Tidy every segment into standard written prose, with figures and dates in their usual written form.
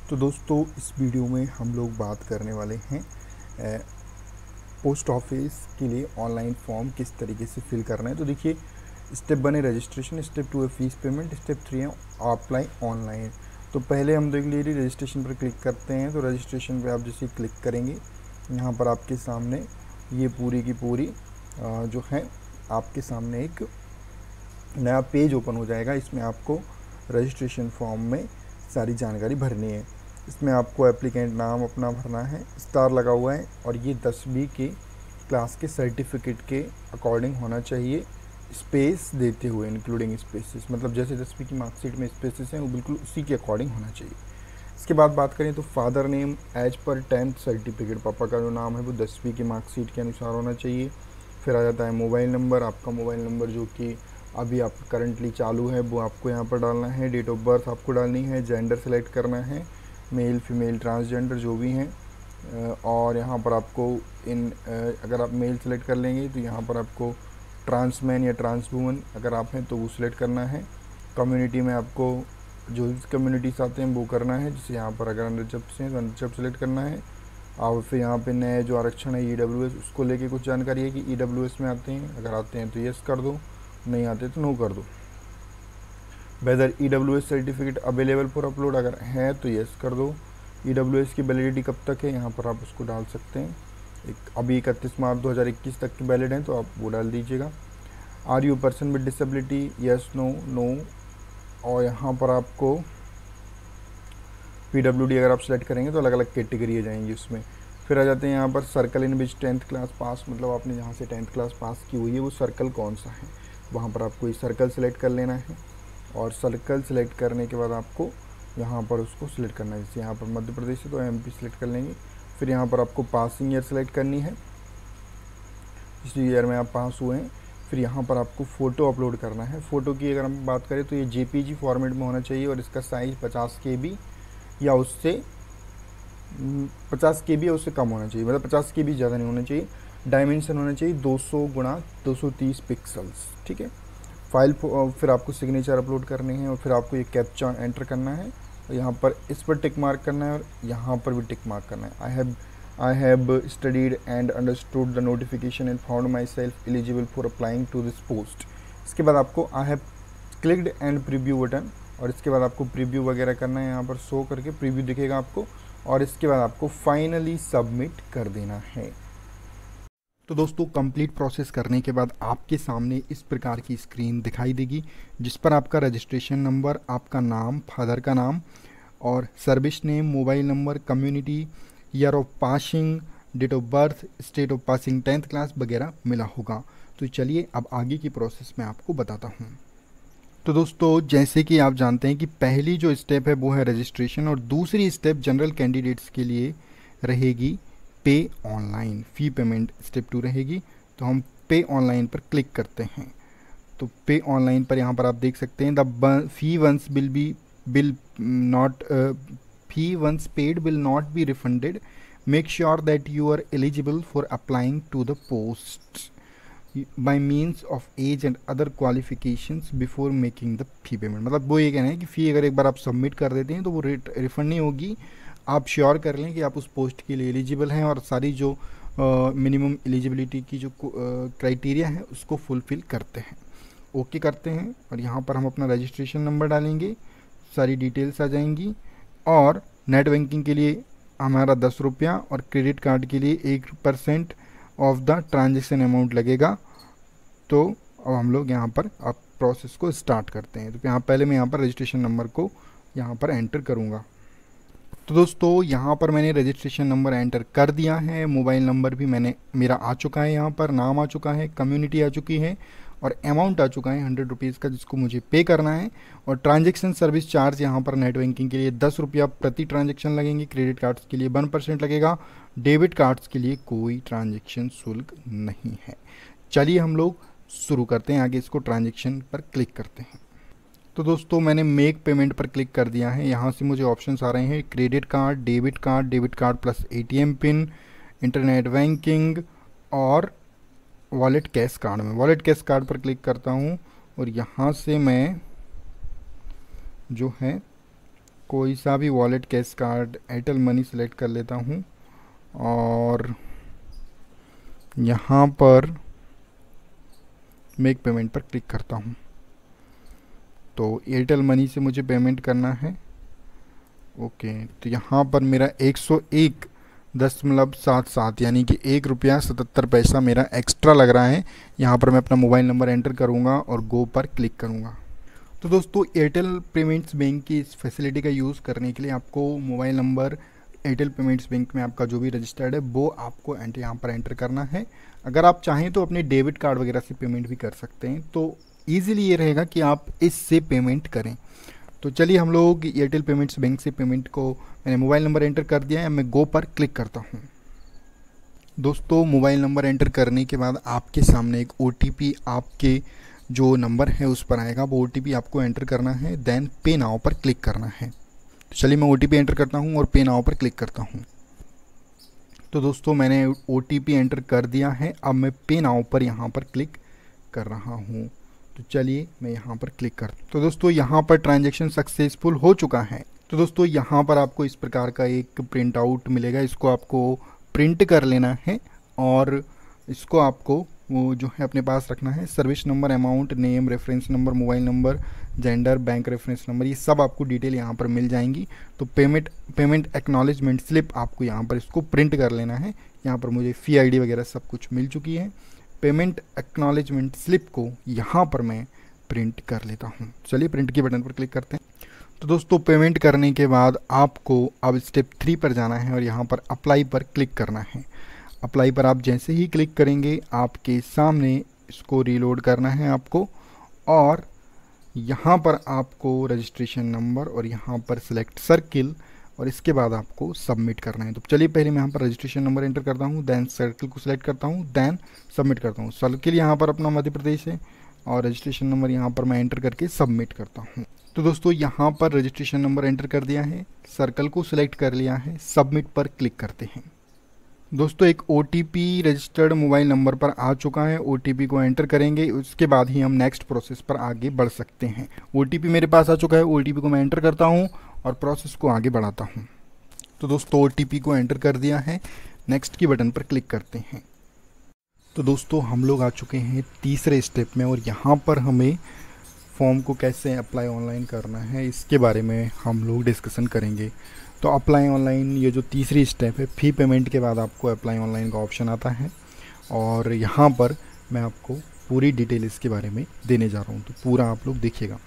तो दोस्तों इस वीडियो में हम लोग बात करने वाले हैं पोस्ट ऑफिस के लिए ऑनलाइन फॉर्म किस तरीके से फिल करना है। तो देखिए, स्टेप 1 है रजिस्ट्रेशन, स्टेप 2 है फीस पेमेंट, स्टेप 3 है अप्लाई ऑनलाइन। तो पहले हम देख लीजिए रजिस्ट्रेशन पर क्लिक करते हैं। तो रजिस्ट्रेशन पे आप जैसे क्लिक करेंगे, यहाँ पर आपके सामने ये पूरी की पूरी जो है आपके सामने एक नया पेज ओपन हो जाएगा। इसमें आपको रजिस्ट्रेशन फॉर्म में सारी जानकारी भरनी है। इसमें आपको एप्लीकेंट नाम अपना भरना है, स्टार लगा हुआ है, और ये 10वीं के क्लास के सर्टिफिकेट के अकॉर्डिंग होना चाहिए, स्पेस देते हुए, इंक्लूडिंग स्पेसेस, मतलब जैसे 10वीं की मार्कशीट में स्पेसेस हैं वो बिल्कुल उसी के अकॉर्डिंग होना चाहिए। इसके बाद बात करें तो father name as per 10th certificate, पापा का जो नाम है वो 10वीं की मार्कशीट के अनुसार होना चाहिए। फिर आ जाता है मोबाइल नंबर, आपका मोबाइल नंबर जो कि अभी आप करंटली चालू है वो आपको यहाँ पर डालना है। डेट ऑफ बर्थ आपको डालनी है, जेंडर सेलेक्ट करना है, मेल फीमेल ट्रांसजेंडर जो भी हैं, और यहाँ पर आपको अगर आप मेल सेलेक्ट कर लेंगे तो यहाँ पर आपको ट्रांसमैन या ट्रांस वूमन अगर आप हैं तो वो सिलेक्ट करना है। कम्युनिटी में आपको जो कम्युनिटीज़ आते हैं वो करना है, जैसे यहाँ पर अगर अनरिजर्व से हैं तो अनरिजर्व सेलेक्ट करना है। और फिर यहाँ पे नए जो आरक्षण है EWS, उसको लेके कुछ जानकारी है कि EWS में आते हैं, अगर आते हैं तो येस कर दो, नहीं आते तो नो कर दो। Whether EWS certificate available for upload, अगर है तो येस कर दो। EWS की वैलिडिटी कब तक है यहाँ पर आप उसको डाल सकते हैं। अभी 31 मार्च 2021 तक की वैलिड है तो आप वो डाल दीजिएगा। Are you person with disability, yes no no. और यहाँ पर आपको PWD अगर आप सेलेक्ट करेंगे तो अलग अलग कैटेगरी आ जाएंगी उसमें। फिर आ जाते हैं यहाँ पर सर्कल इन विच 10th क्लास पास, मतलब आपने जहाँ से 10th क्लास पास की हुई है वो सर्कल कौन सा है, वहाँ पर आपको ये सर्कल सेलेक्ट कर लेना है। और सर्कल सेलेक्ट करने के बाद आपको यहाँ पर उसको सिलेक्ट करना है, जैसे यहाँ पर मध्य प्रदेश है तो MP सेलेक्ट कर लेंगे। फिर यहाँ पर आपको पासिंग ईयर सेलेक्ट करनी है, जिस ईयर में आप पास हुए हैं। फिर यहाँ पर आपको फ़ोटो अपलोड करना है। फ़ोटो की अगर हम बात करें तो ये JPG फॉर्मेट में होना चाहिए, और इसका साइज़ 50 KB या उससे 50 KB या उससे कम होना चाहिए, मतलब 50 KB ज़्यादा नहीं होना चाहिए। डायमेंशन होना चाहिए 200 गुणा 230 पिक्सल्स, ठीक है। फाइल फिर आपको सिग्नेचर अपलोड करने हैं, और फिर आपको ये कैप्चा एंटर करना है, और यहाँ पर इस पर टिक मार्क करना है, और यहाँ पर भी टिक मार्क करना है। I have studied and understood the notification and found my self eligible for applying to this post. इसके बाद आपको I have clicked and preview button, और इसके बाद आपको प्रीव्यू वगैरह करना है, यहाँ पर शो करके प्रीव्यू दिखेगा आपको, और इसके बाद आपको फाइनली सबमिट कर देना है। तो दोस्तों कंप्लीट प्रोसेस करने के बाद आपके सामने इस प्रकार की स्क्रीन दिखाई देगी, जिस पर आपका रजिस्ट्रेशन नंबर, आपका नाम, फादर का नाम, और service name, mobile number, community, year of passing, date of birth, state of passing 10th class वगैरह मिला होगा। तो चलिए अब आगे की प्रोसेस मैं आपको बताता हूँ। तो दोस्तों जैसे कि आप जानते हैं कि पहली जो स्टेप है वो है रजिस्ट्रेशन, और दूसरी स्टेप जनरल कैंडिडेट्स के लिए रहेगी पे ऑनलाइन, फ़ी पेमेंट स्टेप 2 रहेगी। तो हम पे ऑनलाइन पर क्लिक करते हैं। तो पे ऑनलाइन पर यहाँ पर आप देख सकते हैं the fee once paid will not be refunded, make sure that you are eligible for applying to the post by means of age and other qualifications before making the fee payment. मतलब वो ये कहना है कि फ़ी अगर एक बार आप submit कर देते हैं तो वो रिफंड नहीं होगी। आप श्योर कर लें कि आप उस पोस्ट के लिए एलिजिबल हैं, और सारी जो मिनिमम एलिजिबिलिटी की जो क्राइटेरिया है उसको फुलफ़िल करते हैं। ओके करते हैं, और यहाँ पर हम अपना रजिस्ट्रेशन नंबर डालेंगे, सारी डिटेल्स आ जाएंगी। और नेट बैंकिंग के लिए हमारा 10 रुपया, और क्रेडिट कार्ड के लिए 1% ऑफ द ट्रांजेक्शन अमाउंट लगेगा। तो अब हम लोग यहाँ पर आप प्रोसेस को स्टार्ट करते हैं। तो यहाँ पहले मैं यहाँ पर रजिस्ट्रेशन नंबर को यहाँ पर एंटर करूँगा। तो दोस्तों यहाँ पर मैंने रजिस्ट्रेशन नंबर एंटर कर दिया है, मोबाइल नंबर भी मेरा आ चुका है, यहाँ पर नाम आ चुका है, कम्युनिटी आ चुकी है, और अमाउंट आ चुका है 100 रुपीज़ का, जिसको मुझे पे करना है। और ट्रांजैक्शन सर्विस चार्ज यहाँ पर नेट बैंकिंग के लिए 10 रुपया प्रति ट्रांजैक्शन लगेंगे, क्रेडिट कार्ड्स के लिए 1% लगेगा, डेबिट कार्ड्स के लिए कोई ट्रांजैक्शन शुल्क नहीं है। चलिए हम लोग शुरू करते हैं, आगे इसको ट्रांजैक्शन पर क्लिक करते हैं। तो दोस्तों मैंने मेक पेमेंट पर क्लिक कर दिया है। यहाँ से मुझे ऑप्शंस आ रहे हैं credit card, debit card plus ATM pin, internet banking, और वॉलेट कैश कार्ड में। वॉलेट कैश कार्ड पर क्लिक करता हूँ, और यहाँ से मैं जो है कोई सा भी wallet, cash card, Airtel money select कर लेता हूँ और यहाँ पर मेक पेमेंट पर क्लिक करता हूँ। तो एयरटेल मनी से मुझे पेमेंट करना है। ओके, तो यहाँ पर मेरा 101.77 यानी कि ₹1.77 मेरा एक्स्ट्रा लग रहा है। यहाँ पर मैं अपना मोबाइल नंबर एंटर करूँगा और गो पर क्लिक करूँगा। तो दोस्तों, एयरटेल पेमेंट्स बैंक की इस फैसिलिटी का यूज़ करने के लिए आपको mobile number Airtel payments bank में आपका जो भी रजिस्टर्ड है वो आपको यहाँ पर एंटर करना है। अगर आप चाहें तो अपने डेबिट कार्ड वगैरह से पेमेंट भी कर सकते हैं, तो ईजिली ये रहेगा कि आप इससे पेमेंट करें। तो चलिए हम लोग एयरटेल पेमेंट्स बैंक से पेमेंट को, मैंने मोबाइल नंबर एंटर कर दिया है, मैं गो पर क्लिक करता हूँ। दोस्तों, मोबाइल नंबर एंटर करने के बाद आपके सामने एक OTP आपके जो नंबर है उस पर आएगा। वो OTP आपको एंटर करना है, देन पे नाउ पर क्लिक करना है। तो चलिए मैं OTP एंटर करता हूँ और पे नाउ पर क्लिक करता हूँ। तो दोस्तों, मैंने OTP एंटर कर दिया है। अब मैं पे नाउ पर यहाँ पर क्लिक कर रहा हूँ। तो चलिए मैं यहाँ पर क्लिक करता हूँ। तो दोस्तों, यहाँ पर ट्रांजैक्शन सक्सेसफुल हो चुका है। तो दोस्तों, यहाँ पर आपको इस प्रकार का एक प्रिंट आउट मिलेगा। इसको आपको प्रिंट कर लेना है और इसको आपको वो जो है अपने पास रखना है। Service number, amount, name, reference number, mobile number, gender, bank reference number, ये सब आपको डिटेल यहाँ पर मिल जाएंगी। तो पेमेंट एक्नॉलेजमेंट स्लिप आपको यहाँ पर इसको प्रिंट कर लेना है। यहाँ पर मुझे फ़ी ID वगैरह सब कुछ मिल चुकी है। पेमेंट एक्नॉलेजमेंट स्लिप को यहाँ पर मैं प्रिंट कर लेता हूँ। चलिए प्रिंट के बटन पर क्लिक करते हैं। तो दोस्तों, पेमेंट करने के बाद आपको अब स्टेप 3 पर जाना है और यहाँ पर अप्लाई पर क्लिक करना है। अप्लाई पर आप जैसे ही क्लिक करेंगे आपके सामने इसको रीलोड करना है आपको, और यहाँ पर आपको रजिस्ट्रेशन नंबर और यहाँ पर सिलेक्ट सर्किल और इसके बाद आपको सबमिट करना है। तो चलिए पहले मैं यहाँ पर रजिस्ट्रेशन नंबर एंटर करता हूँ, देन सर्किल को सिलेक्ट करता हूँ, देन सबमिट करता हूँ। सर्किल यहाँ पर अपना मध्य प्रदेश है और रजिस्ट्रेशन नंबर यहाँ पर मैं एंटर करके सबमिट करता हूँ। तो दोस्तों, यहाँ पर रजिस्ट्रेशन नंबर एंटर कर दिया है, सर्कल को सिलेक्ट कर लिया है, सबमिट पर क्लिक करते हैं। दोस्तों, एक OTP रजिस्टर्ड मोबाइल नंबर पर आ चुका है। OTP को एंटर करेंगे, उसके बाद ही हम नेक्स्ट प्रोसेस पर आगे बढ़ सकते हैं। OTP मेरे पास आ चुका है, OTP को मैं एंटर करता हूं और प्रोसेस को आगे बढ़ाता हूं। तो दोस्तों, OTP को एंटर कर दिया है, नेक्स्ट की बटन पर क्लिक करते हैं। तो दोस्तों, हम लोग आ चुके हैं तीसरे स्टेप में और यहाँ पर हमें फॉर्म को कैसे अप्लाई ऑनलाइन करना है इसके बारे में हम लोग डिस्कशन करेंगे। तो अप्लाई ऑनलाइन, ये जो तीसरी स्टेप है, फ़ी पेमेंट के बाद आपको अप्लाई ऑनलाइन का ऑप्शन आता है और यहाँ पर मैं आपको पूरी डिटेल इसके बारे में देने जा रहा हूँ, तो पूरा आप लोग देखिएगा।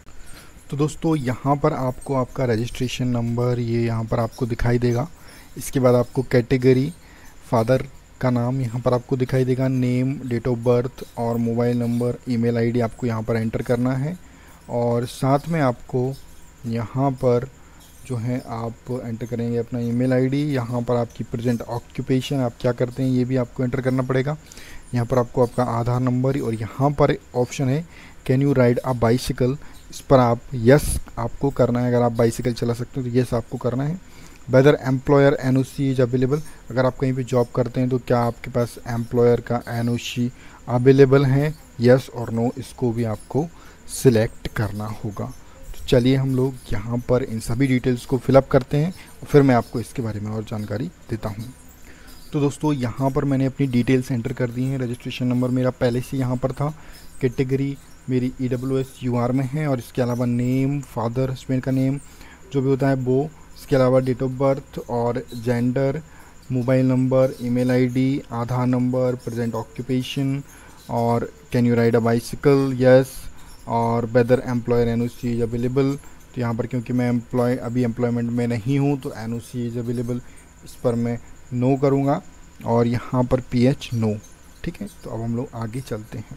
तो दोस्तों, यहाँ पर आपको आपका रजिस्ट्रेशन नंबर ये यहाँ पर आपको दिखाई देगा। इसके बाद आपको कैटेगरी, फादर का नाम यहाँ पर आपको दिखाई देगा, नेम, डेट ऑफ बर्थ और मोबाइल नंबर, ईमेल ID आपको यहाँ पर एंटर करना है और साथ में आपको यहाँ पर जो है आप एंटर करेंगे अपना ईमेल ID। यहाँ पर आपकी प्रेजेंट ऑक्यूपेशन, आप क्या करते हैं ये भी आपको एंटर करना पड़ेगा। यहाँ पर आपको आपका आधार नंबर और यहाँ पर ऑप्शन है can you ride a bicycle, इस पर आप यस आपको करना है। अगर आप बाइसिकल चला सकते हो तो यस आपको करना है। Whether employer NOC is available, अगर आप कहीं पे जॉब करते हैं तो क्या आपके पास एम्प्लॉयर का NOC अवेलेबल है, यस और नो, इसको भी आपको सिलेक्ट करना होगा। चलिए हम लोग यहाँ पर इन सभी डिटेल्स को फिलअप करते हैं और फिर मैं आपको इसके बारे में और जानकारी देता हूँ। तो दोस्तों, यहाँ पर मैंने अपनी डिटेल्स एंटर कर दी हैं। रजिस्ट्रेशन नंबर मेरा पहले से यहाँ पर था, कैटेगरी मेरी EWS UR में है और इसके अलावा नेम, फादर हस्बैंड का नेम जो भी होता है वो, इसके अलावा डेट ऑफ बर्थ और gender, mobile number, email ID, Aadhaar number, present occupation और can you ride a bicycle, yes, और whether employer NOC is available. तो यहाँ पर क्योंकि मैं अभी एम्प्लॉयमेंट में नहीं हूँ तो NOC इज अवेलेबल, इस पर मैं नो करूँगा और यहाँ पर PH नो। ठीक है, तो अब हम लोग आगे चलते हैं।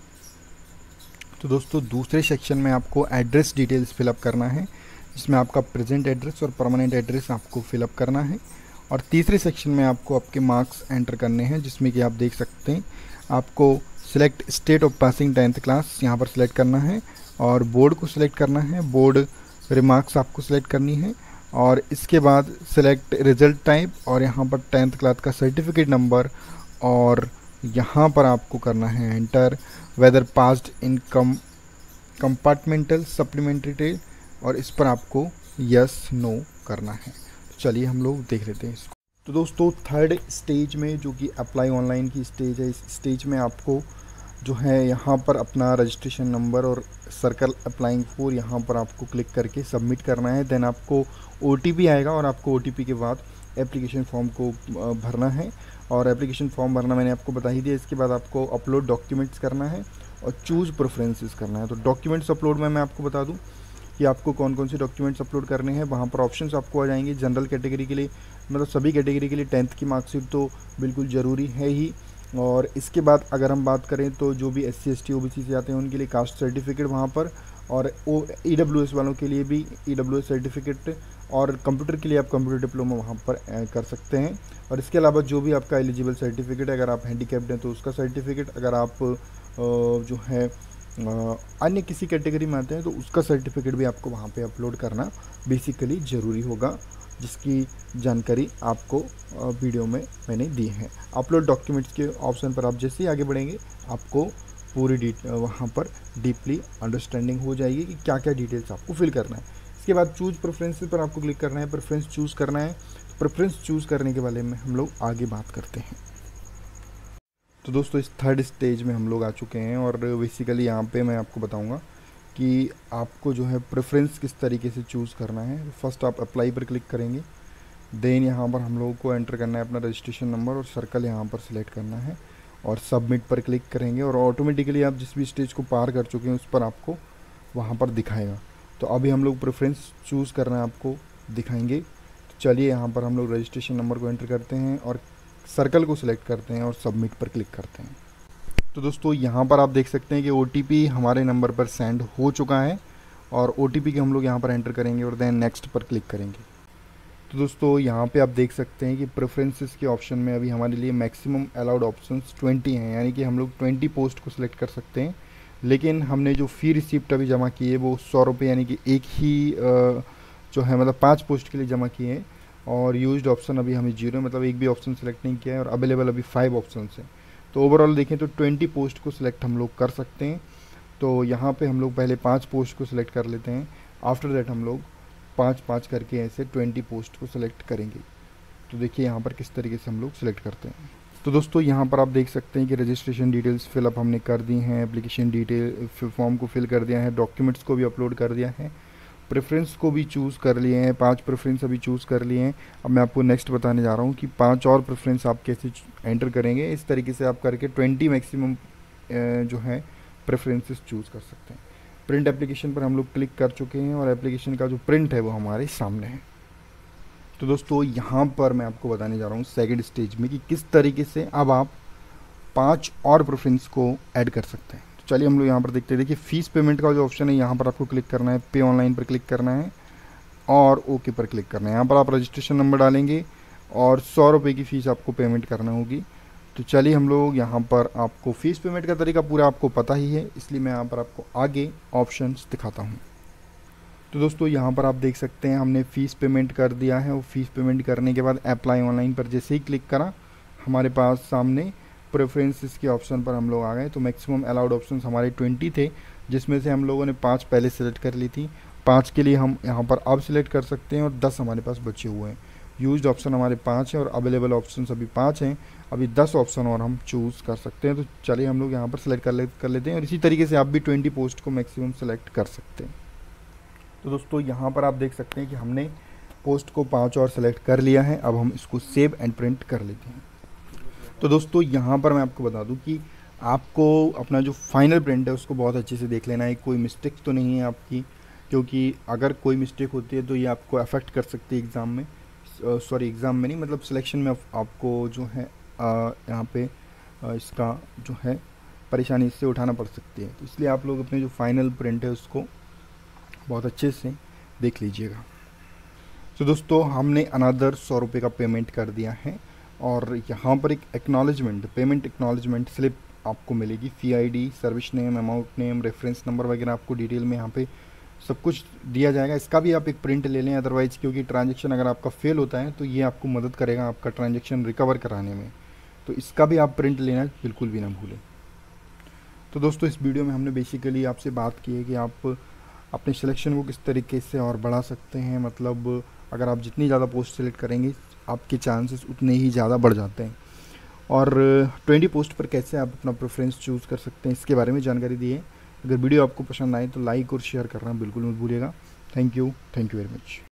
तो दोस्तों, दूसरे सेक्शन में आपको एड्रेस डिटेल्स फिलअप करना है, जिसमें आपका प्रेजेंट एड्रेस और परमानेंट एड्रेस आपको फिलअप करना है। और तीसरे सेक्शन में आपको आपके मार्क्स एंटर करने हैं, जिसमें कि आप देख सकते हैं आपको select state of passing 10th class यहाँ पर सिलेक्ट करना है और बोर्ड को सिलेक्ट करना है, बोर्ड रिमार्क्स आपको सिलेक्ट करनी है और इसके बाद सिलेक्ट रिजल्ट टाइप और यहाँ पर 10th क्लास का सर्टिफिकेट नंबर और यहाँ पर आपको करना है enter whether passed in compartmental supplementary tell और इस पर आपको यस नो करना है। तो चलिए हम लोग देख लेते हैं इसको। तो दोस्तों थर्ड स्टेज में जो कि अप्लाई ऑनलाइन की स्टेज है, इस स्टेज में आपको जो है यहाँ पर अपना रजिस्ट्रेशन नंबर और सर्कल अप्लाइंग फॉर यहाँ पर आपको क्लिक करके सबमिट करना है। देन आपको OTP आएगा और आपको OTP के बाद एप्लीकेशन फॉर्म को भरना है। और एप्लीकेशन फॉर्म भरना मैंने आपको बता ही दिया। इसके बाद आपको अपलोड डॉक्यूमेंट्स करना है और चूज़ प्रेफरेंसेस करना है। तो डॉक्यूमेंट्स अपलोड में मैं आपको बता दूं कि आपको कौन कौन से डॉक्यूमेंट्स अपलोड करने हैं। वहाँ पर ऑप्शंस आपको आ जाएंगे। जनरल कैटेगरी के लिए मतलब सभी कैटेगरी के लिए 10th की मार्कशीट तो बिल्कुल ज़रूरी है ही। और इसके बाद अगर हम बात करें तो जो भी SC ST OBC से आते हैं उनके लिए कास्ट सर्टिफिकेट वहाँ पर, और EWS वालों के लिए भी EWS सर्टिफिकेट, और कंप्यूटर के लिए आप कंप्यूटर डिप्लोमा वहाँ पर कर सकते हैं। और इसके अलावा जो भी आपका एलिजिबल सर्टिफिकेट है, अगर आप हैंडीकैप्ड हैं तो उसका सर्टिफिकेट, अगर आप जो है अन्य किसी कैटेगरी में आते हैं तो उसका सर्टिफिकेट भी आपको वहाँ पे अपलोड करना बेसिकली ज़रूरी होगा, जिसकी जानकारी आपको वीडियो में मैंने दी है। अपलोड डॉक्यूमेंट्स के ऑप्शन पर आप जैसे ही आगे बढ़ेंगे आपको पूरी वहाँ पर डीपली अंडरस्टैंडिंग हो जाएगी कि क्या क्या डिटेल्स आपको फिल करना है। इसके बाद चूज़ प्रेफरेंसेस पर आपको क्लिक करना है, प्रेफरेंस चूज़ करना है। तो प्रेफरेंस चूज़ करने के बारे में हम लोग आगे बात करते हैं। तो दोस्तों इस थर्ड स्टेज में हम लोग आ चुके हैं और बेसिकली यहाँ पे मैं आपको बताऊँगा कि आपको जो है प्रेफरेंस किस तरीके से चूज़ करना है। फर्स्ट आप अप्लाई पर क्लिक करेंगे। देन यहाँ पर हम लोगों को एंटर करना है अपना रजिस्ट्रेशन नंबर और सर्कल यहाँ पर सिलेक्ट करना है और सबमिट पर क्लिक करेंगे और ऑटोमेटिकली आप जिस भी स्टेज को पार कर चुके हैं उस पर आपको वहाँ पर दिखाएगा। तो अभी हम लोग प्रेफरेंस चूज़ करना है आपको दिखाएंगे। तो चलिए यहाँ पर हम लोग रजिस्ट्रेशन नंबर को एंटर करते हैं और सर्कल को सिलेक्ट करते हैं और सबमिट पर क्लिक करते हैं। तो दोस्तों यहाँ पर आप देख सकते हैं कि OTP हमारे नंबर पर सेंड हो चुका है और OTP के हम लोग यहाँ पर एंटर करेंगे और देन नेक्स्ट पर क्लिक करेंगे। तो दोस्तों यहाँ पे आप देख सकते हैं कि प्रेफरेंसेस के ऑप्शन में अभी हमारे लिए मैक्सिमम अलाउड ऑप्शंस 20 हैं, यानी कि हम लोग 20 पोस्ट को सिलेक्ट कर सकते हैं। लेकिन हमने जो फ़ी रिसिप्ट अभी जमा की है वो 100 रुपये, यानी कि एक ही जो है मतलब 5 पोस्ट के लिए जमा किए हैं। और यूज्ड ऑप्शन अभी हमें 0 मतलब एक भी ऑप्शन सेलेक्ट नहीं किया है और अवेलेबल अभी 5 ऑप्शन हैं। तो ओवरऑल देखें तो 20 पोस्ट को सिलेक्ट हम लोग कर सकते हैं। तो यहाँ पे हम लोग पहले 5 पोस्ट को सिलेक्ट कर लेते हैं। आफ्टर दैट हम लोग 5-5 करके ऐसे 20 पोस्ट को सिलेक्ट करेंगे। तो देखिए यहाँ पर किस तरीके से हम लोग सिलेक्ट करते हैं। तो दोस्तों यहाँ पर आप देख सकते हैं कि रजिस्ट्रेशन डिटेल्स फिलअप हमने कर दी हैं, एप्लीकेशन डिटेल फॉर्म को फिल कर दिया है, डॉक्यूमेंट्स को भी अपलोड कर दिया है, प्रेफरेंस को भी चूज़ कर लिए हैं, 5 प्रेफरेंस अभी चूज़ कर लिए हैं। अब मैं आपको नेक्स्ट बताने जा रहा हूँ कि 5 और प्रेफरेंस आप कैसे एंटर करेंगे। इस तरीके से आप करके 20 मैक्सिमम जो है प्रेफरेंसेस चूज़ कर सकते हैं। प्रिंट एप्लीकेशन पर हम लोग क्लिक कर चुके हैं और एप्लीकेशन का जो प्रिंट है वो हमारे सामने है। तो दोस्तों यहाँ पर मैं आपको बताने जा रहा हूँ सेकंड स्टेज में कि किस तरीके से अब आप 5 और प्रेफरेंस को ऐड कर सकते हैं। तो चलिए हम लोग यहाँ पर देखते हैं। देखिए फ़ीस पेमेंट का जो ऑप्शन है यहाँ पर आपको क्लिक करना है, पे ऑनलाइन पर क्लिक करना है और ओके पर क्लिक करना है। यहाँ पर आप रजिस्ट्रेशन नंबर डालेंगे और 100 रुपये की फ़ीस आपको पेमेंट करना होगी। तो चलिए हम लोग यहाँ पर आपको फ़ीस पेमेंट का तरीका पूरा आपको पता ही है, इसलिए मैं यहाँ पर आपको आगे ऑप्शंस दिखाता हूँ। तो दोस्तों यहाँ पर आप देख सकते हैं हमने फ़ीस पेमेंट कर दिया है और फ़ीस पेमेंट करने के बाद अप्लाई ऑनलाइन पर जैसे ही क्लिक करा हमारे पास सामने प्रेफरेंसेस के ऑप्शन पर हम लोग आ गए। तो मैक्सिमम अलाउड ऑप्शन हमारे 20 थे, जिसमें से हम लोगों ने 5 पहले सेलेक्ट कर ली थी। 5 के लिए हम यहाँ पर अब सिलेक्ट कर सकते हैं और 10 हमारे पास बचे हुए हैं। यूज्ड ऑप्शन हमारे 5 हैं और अवेलेबल ऑप्शन अभी 5 हैं। अभी 10 ऑप्शन और हम चूज़ कर सकते हैं। तो चलिए हम लोग यहाँ पर सेलेक्ट कर लेते हैं और इसी तरीके से आप भी 20 पोस्ट को मैक्सिमम सेलेक्ट कर सकते हैं। तो दोस्तों यहाँ पर आप देख सकते हैं कि हमने पोस्ट को 5 और सेलेक्ट कर लिया है। अब हम इसको सेव एंड प्रिंट कर लेते हैं। तो दोस्तों यहाँ पर मैं आपको बता दूँ कि आपको अपना जो फाइनल प्रिंट है उसको बहुत अच्छे से देख लेना है, कोई मिस्टेक तो नहीं है आपकी, क्योंकि अगर कोई मिस्टेक होती है तो ये आपको अफेक्ट कर सकती है एग्ज़ाम में, एग्ज़ाम में नहीं मतलब सिलेक्शन में आपको जो है यहाँ पे इसका जो है परेशानी इससे उठाना पड़ सकती है। तो इसलिए आप लोग अपने जो फाइनल प्रिंट है उसको बहुत अच्छे से देख लीजिएगा। तो दोस्तों हमने अनदर 100 रुपये का पेमेंट कर दिया है और यहाँ पर एक एक्नॉलेजमेंट पेमेंट एक्नॉलेजमेंट स्लिप आपको मिलेगी। Fee ID, service name, amount name, reference number वगैरह आपको डिटेल में यहाँ पे सब कुछ दिया जाएगा। इसका भी आप एक प्रिंट ले लें, अदरवाइज़ क्योंकि ट्रांजैक्शन अगर आपका फेल होता है तो ये आपको मदद करेगा आपका ट्रांजैक्शन रिकवर कराने में। तो इसका भी आप प्रिंट लेना बिल्कुल भी ना भूलें। तो दोस्तों इस वीडियो में हमने बेसिकली आपसे बात की है कि आप अपने सिलेक्शन को किस तरीके से और बढ़ा सकते हैं, मतलब अगर आप जितनी ज़्यादा पोस्ट सेलेक्ट करेंगे आपके चांसेस उतने ही ज़्यादा बढ़ जाते हैं। और 20 पोस्ट पर कैसे आप अपना प्रेफरेंस चूज़ कर सकते हैं इसके बारे में जानकारी दी है। अगर वीडियो आपको पसंद आए तो लाइक और शेयर करना बिल्कुल मत भूलिएगा। Thank you very much.